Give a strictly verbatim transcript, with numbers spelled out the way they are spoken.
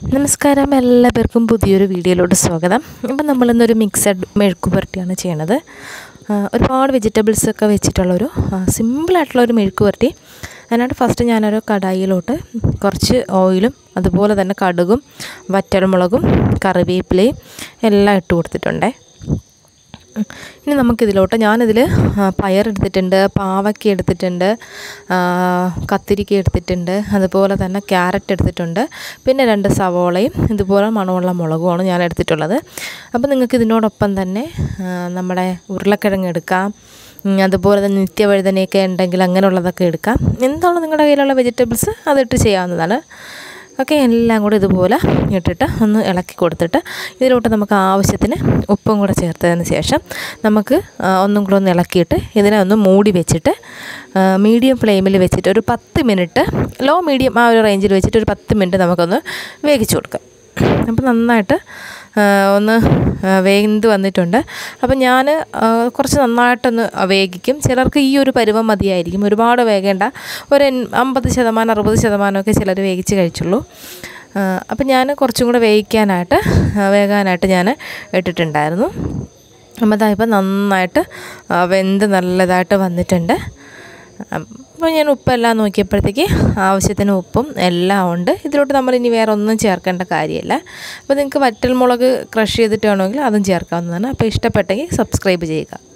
നമസ്കാരം, എല്ലാവർക്കും പുതിയൊരു വീഡിയോയിലോട്ട് സ്വാഗതം. ഇപ്പം നമ്മളിന്നൊരു മിക്സഡ് മെഴുക്ക് പുരട്ടിയാണ് ചെയ്യണത്. ഒരുപാട് വെജിറ്റബിൾസൊക്കെ വെച്ചിട്ടുള്ളൊരു സിമ്പിളായിട്ടുള്ളൊരു മെഴുക്ക് പുരട്ടി. അതിനായിട്ട് ഫസ്റ്റ് ഞാനൊരു കടായിയിലോട്ട് കുറച്ച് ഓയിലും അതുപോലെ തന്നെ കടുകും വറ്റൽമുളകും കറിവേപ്പിലയും എല്ലാം ഇട്ട് കൊടുത്തിട്ടുണ്ട്. ഇനി നമുക്കിതിലോട്ട് ഞാനിതിൽ പയറെടുത്തിട്ടുണ്ട്, പാവയ്ക്ക എടുത്തിട്ടുണ്ട്, കത്തിരിക്ക എടുത്തിട്ടുണ്ട്, അതുപോലെ തന്നെ ക്യാരറ്റ് എടുത്തിട്ടുണ്ട്, പിന്നെ രണ്ട് സവോളയും ഇതുപോലെ മണമുള്ള മുളകുമാണ് ഞാൻ എടുത്തിട്ടുള്ളത്. അപ്പോൾ നിങ്ങൾക്ക് ഇതിനോടൊപ്പം തന്നെ നമ്മുടെ ഉരുളക്കിഴങ്ങ് എടുക്കാം, അതുപോലെ തന്നെ നിത്യവഴുതനയൊക്കെ ഉണ്ടെങ്കിൽ അങ്ങനെയുള്ളതൊക്കെ എടുക്കാം. എന്താണ് നിങ്ങളുടെ കയ്യിലുള്ള വെജിറ്റബിൾസ് അതിട്ട് ചെയ്യാവുന്നതാണ്. ഓക്കെ, എല്ലാം കൂടെ ഇതുപോലെ ഇട്ടിട്ട് ഒന്ന് ഇളക്കി കൊടുത്തിട്ട് ഇതിലോട്ട് നമുക്ക് ആവശ്യത്തിന് ഉപ്പും കൂടെ ചേർത്തതിന് ശേഷം നമുക്ക് ഒന്നും കൂടെ ഒന്ന് ഇളക്കിയിട്ട് ഇതിനെ ഒന്ന് മൂടി വെച്ചിട്ട് മീഡിയം ഫ്ലെയിമിൽ വെച്ചിട്ട് ഒരു പത്ത് മിനിറ്റ്, ലോ മീഡിയം ആ ഒരു റേഞ്ചിൽ വെച്ചിട്ട് ഒരു പത്ത് മിനിറ്റ് നമുക്കൊന്ന് വേവിച്ച് കൊടുക്കാം. അപ്പോൾ നന്നായിട്ട് ഒന്ന് വേഗം വന്നിട്ടുണ്ട്. അപ്പോൾ ഞാൻ കുറച്ച് നന്നായിട്ടൊന്ന് വേവിക്കും. ചിലർക്ക് ഈ ഒരു പരുവം മതിയായിരിക്കും, ഒരുപാട് വേകേണ്ട. ഒരു അമ്പത് ശതമാനം അറുപത് ശതമാനമൊക്കെ ചിലർ വേവിച്ച് കഴിച്ചുള്ളൂ. അപ്പോൾ ഞാൻ കുറച്ചും കൂടെ വേവിക്കാനായിട്ട് വേകാനായിട്ട് ഞാൻ ഇട്ടിട്ടുണ്ടായിരുന്നു. അപ്പോൾ അതായപ്പോൾ നന്നായിട്ട് വെന്ത് നല്ലതായിട്ട് വന്നിട്ടുണ്ട്. അപ്പോൾ ഞാൻ ഉപ്പെല്ലാം നോക്കിയപ്പോഴത്തേക്ക് ആവശ്യത്തിന് ഉപ്പും എല്ലാം ഉണ്ട്. ഇതിലോട്ട് നമ്മൾ ഇനി വേറെ ഒന്നും ചേർക്കേണ്ട കാര്യമില്ല. അപ്പോൾ നിങ്ങൾക്ക് വറ്റൽമുളക് ക്രഷ് ചെയ്തിട്ട് വേണമെങ്കിൽ അതും ചേർക്കാവുന്നതാണ്. അപ്പോൾ ഇഷ്ടപ്പെട്ടെങ്കിൽ സബ്സ്ക്രൈബ് ചെയ്യുക.